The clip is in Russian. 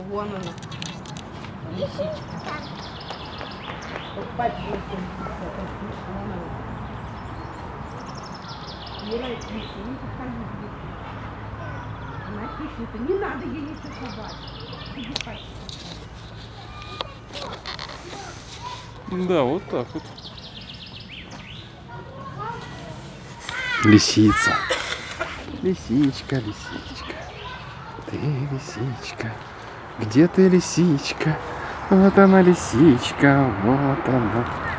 Вон она. Лисичка. Пальчик. Вон она. Ира, не подходи. Она хищница. Не надо ей ничего собрать. Иди спать. Да, вот так вот. Лисица. Лисичка, лисичка. Ты лисичка. Где ты, лисичка? Вот она, лисичка. Вот она.